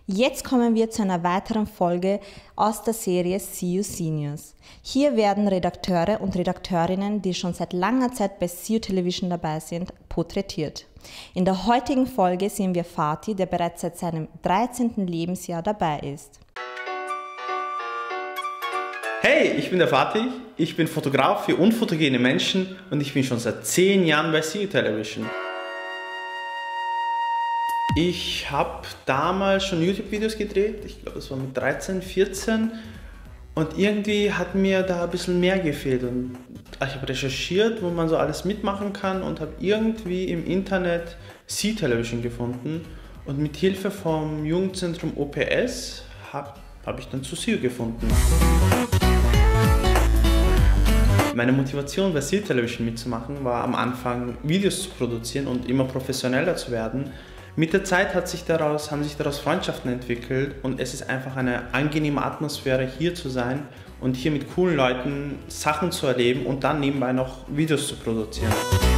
Jetzt kommen wir zu einer weiteren Folge aus der Serie CU Seniors. Hier werden Redakteure und Redakteurinnen, die schon seit langer Zeit bei CU Television dabei sind, porträtiert. In der heutigen Folge sehen wir Fatih, der bereits seit seinem 13. Lebensjahr dabei ist. Hey, ich bin der Fatih, ich bin Fotograf für unfotogene Menschen und ich bin schon seit 10 Jahren bei CU Television. Ich habe damals schon YouTube-Videos gedreht, ich glaube das war mit 13, 14 und irgendwie hat mir da ein bisschen mehr gefehlt und ich habe recherchiert, wo man so alles mitmachen kann und habe irgendwie im Internet CU Television gefunden und mit Hilfe vom Jugendzentrum OPS habe ich dann zu CU gefunden. Meine Motivation bei CU Television mitzumachen war am Anfang Videos zu produzieren und immer professioneller zu werden. Mit der Zeit haben sich daraus Freundschaften entwickelt und es ist einfach eine angenehme Atmosphäre hier zu sein und hier mit coolen Leuten Sachen zu erleben und dann nebenbei noch Videos zu produzieren.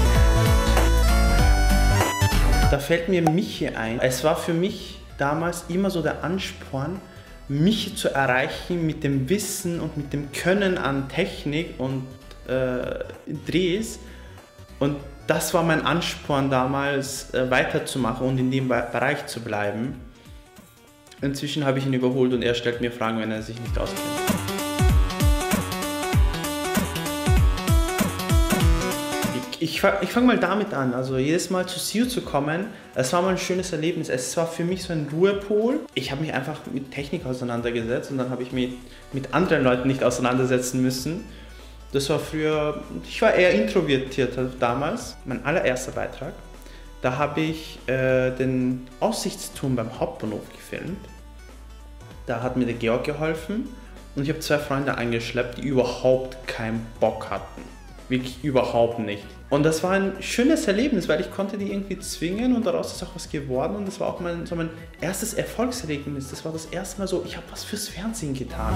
Da fällt mir Michi ein. Es war für mich damals immer so der Ansporn, mich zu erreichen mit dem Wissen und mit dem Können an Technik und Drehs. Und das war mein Ansporn damals, weiterzumachen und in dem Bereich zu bleiben. Inzwischen habe ich ihn überholt und er stellt mir Fragen, wenn er sich nicht auskennt. Ich fange mal damit an, also jedes Mal zu CU zu kommen, es war mal ein schönes Erlebnis. Es war für mich so ein Ruhepol. Ich habe mich einfach mit Technik auseinandergesetzt und dann habe ich mich mit anderen Leuten nicht auseinandersetzen müssen. Das war früher, ich war eher introvertiert damals. Mein allererster Beitrag, da habe ich den Aussichtsturm beim Hauptbahnhof gefilmt. Da hat mir der Georg geholfen und ich habe 2 Freunde angeschleppt, die überhaupt keinen Bock hatten. Wirklich überhaupt nicht. Und das war ein schönes Erlebnis, weil ich konnte die irgendwie zwingen und daraus ist auch was geworden und das war auch mein erstes Erfolgserlebnis. Das war das erste Mal so, ich habe was fürs Fernsehen getan.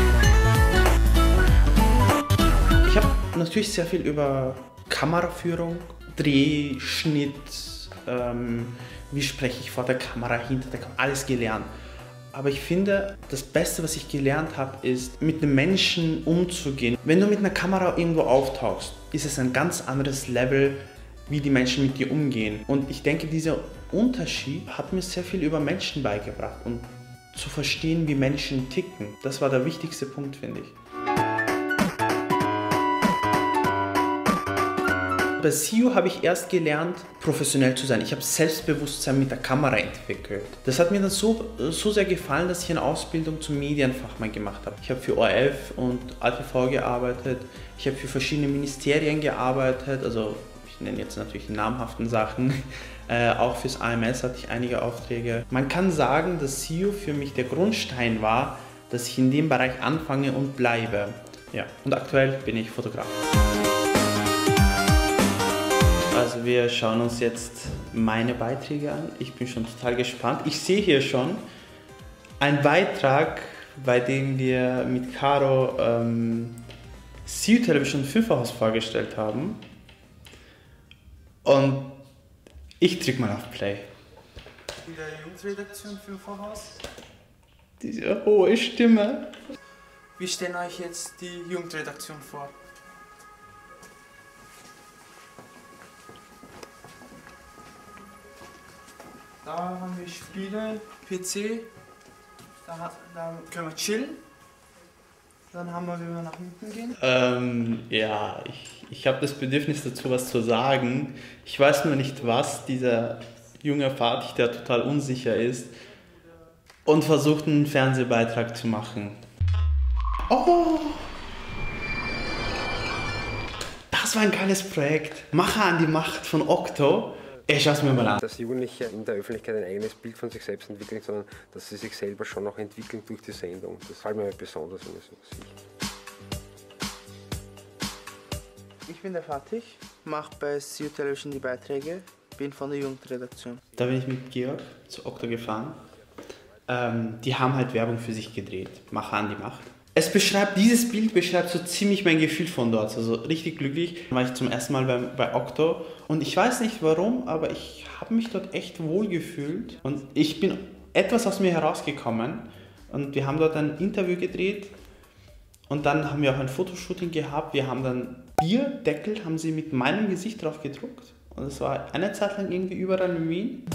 Ich habe natürlich sehr viel über Kameraführung, Dreh, Schnitt, wie spreche ich vor der Kamera, hinter der Kamera, alles gelernt. Aber ich finde, das Beste, was ich gelernt habe, ist, mit einem Menschen umzugehen. Wenn du mit einer Kamera irgendwo auftauchst, ist es ein ganz anderes Level, wie die Menschen mit dir umgehen. Und ich denke, dieser Unterschied hat mir sehr viel über Menschen beigebracht und zu verstehen, wie Menschen ticken. Das war der wichtigste Punkt, finde ich. Bei CU habe ich erst gelernt, professionell zu sein. Ich habe Selbstbewusstsein mit der Kamera entwickelt. Das hat mir dann so sehr gefallen, dass ich eine Ausbildung zum Medienfachmann gemacht habe. Ich habe für ORF und ATV gearbeitet. Ich habe für verschiedene Ministerien gearbeitet. Also ich nenne jetzt natürlich die namhaften Sachen. Auch fürs AMS hatte ich einige Aufträge. Man kann sagen, dass CU für mich der Grundstein war, dass ich in dem Bereich anfange und bleibe. Ja. Und aktuell bin ich Fotograf. Also wir schauen uns jetzt meine Beiträge an. Ich bin schon total gespannt. Ich sehe hier schon einen Beitrag, bei dem wir mit Caro CU Television Fünferhaus vorgestellt haben. Und ich drücke mal auf Play. In der Jugendredaktion Fünferhaus. Diese hohe Stimme. Wir stellen euch jetzt die Jugendredaktion vor. Da haben wir Spiele, PC, da können wir chillen. Dann haben wir, wenn wir nach hinten gehen. Ja, ich habe das Bedürfnis dazu, was zu sagen. Ich weiß nur nicht, was dieser junge Fatih, der total unsicher ist und versucht, einen Fernsehbeitrag zu machen. Oh! Das war ein geiles Projekt. Macher an die Macht von Okto. Ich schaue es mir mal an. Dass Jugendliche in der Öffentlichkeit ein eigenes Bild von sich selbst entwickeln, sondern dass sie sich selber schon noch entwickeln durch die Sendung. Das fällt mir besonders, wenn ich so sehe. Ich bin der Fatih, mache bei CU Television die Beiträge, bin von der Jugendredaktion. Da bin ich mit Georg zu Okto gefahren. Die haben halt Werbung für sich gedreht. Macher an die Macht. Dieses Bild beschreibt so ziemlich mein Gefühl von dort, also richtig glücklich. Da war ich zum ersten Mal bei Okto und ich weiß nicht warum, aber ich habe mich dort echt wohl gefühlt und ich bin etwas aus mir herausgekommen und wir haben dort ein Interview gedreht und dann haben wir auch ein Fotoshooting gehabt. Wir haben dann Bierdeckel, haben sie mit meinem Gesicht drauf gedruckt und es war eine Zeit lang irgendwie überall in Wien.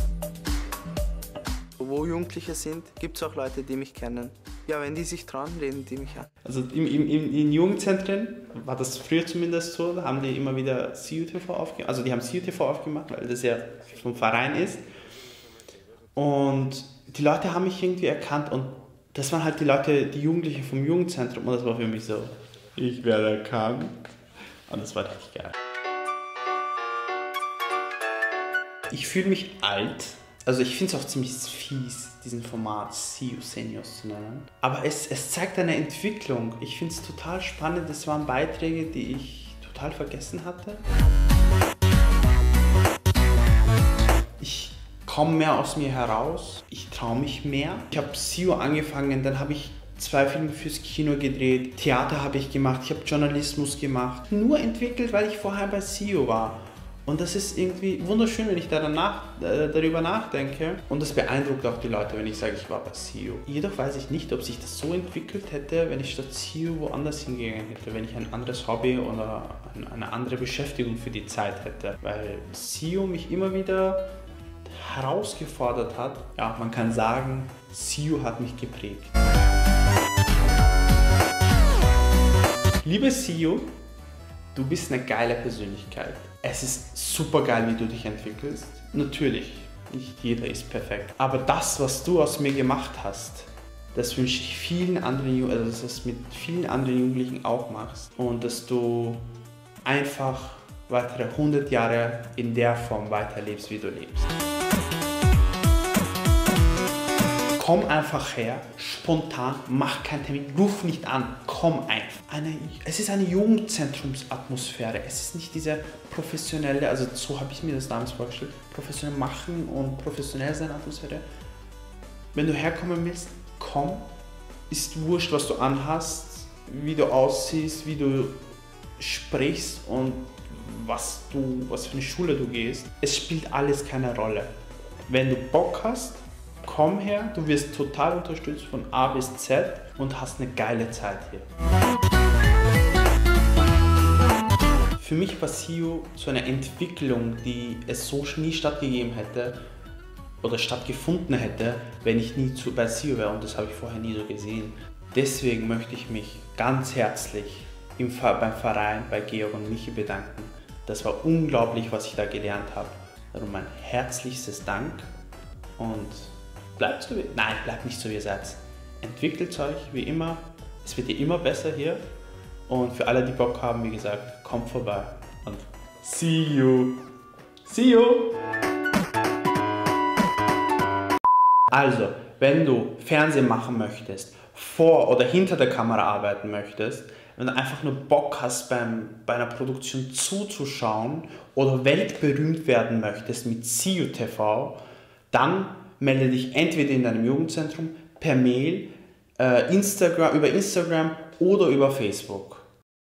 Wo Jugendliche sind, gibt es auch Leute, die mich kennen. Ja, wenn die sich trauen, reden die mich an. Also in Jugendzentren war das früher zumindest so, da haben die immer wieder CU-TV aufgemacht, also die haben CU-TV aufgemacht, weil das ja vom Verein ist. Und die Leute haben mich irgendwie erkannt und das waren halt die Leute, die Jugendlichen vom Jugendzentrum und das war für mich so, ich werde erkannt. Und das war richtig geil. Ich fühle mich alt. Also ich finde es auch ziemlich fies, diesen Format CU Seniors zu nennen. Aber es zeigt eine Entwicklung. Ich finde es total spannend. Es waren Beiträge, die ich total vergessen hatte. Ich komme mehr aus mir heraus. Ich traue mich mehr. Ich habe CU angefangen, dann habe ich 2 Filme fürs Kino gedreht. Theater habe ich gemacht, ich habe Journalismus gemacht. Nur entwickelt, weil ich vorher bei CU war. Und das ist irgendwie wunderschön, wenn ich darüber nachdenke. Und das beeindruckt auch die Leute, wenn ich sage, ich war bei CU. Jedoch weiß ich nicht, ob sich das so entwickelt hätte, wenn ich statt CU woanders hingegangen hätte. Wenn ich ein anderes Hobby oder eine andere Beschäftigung für die Zeit hätte. Weil CU mich immer wieder herausgefordert hat. Ja, man kann sagen, CU hat mich geprägt. Liebe CU, du bist eine geile Persönlichkeit. Es ist super geil, wie du dich entwickelst. Natürlich, nicht jeder ist perfekt. Aber das, was du aus mir gemacht hast, das wünsche ich vielen anderen, also dass du es mit vielen anderen Jugendlichen auch machst. Und dass du einfach weitere 100 Jahre in der Form weiterlebst, wie du lebst. Komm einfach her, spontan, mach keinen Termin, ruf nicht an, komm einfach. Es ist eine Jugendzentrumsatmosphäre, es ist nicht diese professionelle, also so habe ich mir das damals vorgestellt, professionell machen und professionell sein Atmosphäre. Wenn du herkommen willst, komm, ist wurscht, was du anhast, wie du aussiehst, wie du sprichst und was für eine Schule du gehst. Es spielt alles keine Rolle. Wenn du Bock hast, komm her, du wirst total unterstützt von A bis Z und hast eine geile Zeit hier. Für mich war CU so eine Entwicklung, die es so nie stattgegeben hätte oder stattgefunden hätte, wenn ich nie bei CU wäre und das habe ich vorher nie so gesehen. Deswegen möchte ich mich ganz herzlich beim Verein, bei Georg und Michi bedanken. Das war unglaublich, was ich da gelernt habe. Darum mein herzlichstes Dank und bleibt so wie... Nein, bleibt nicht so wie ihr seid. Entwickelt euch wie immer. Es wird ja immer besser hier. Und für alle, die Bock haben, wie gesagt, kommt vorbei. Und see you. See you. Also, wenn du Fernsehen machen möchtest, vor oder hinter der Kamera arbeiten möchtest, wenn du einfach nur Bock hast, bei einer Produktion zuzuschauen oder weltberühmt werden möchtest mit CU TV, dann melde dich entweder in deinem Jugendzentrum, per Mail, über Instagram oder über Facebook.